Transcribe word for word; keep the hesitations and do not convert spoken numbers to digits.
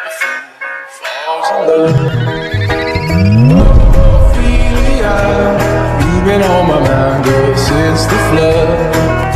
You've been on my mind ever since the flood.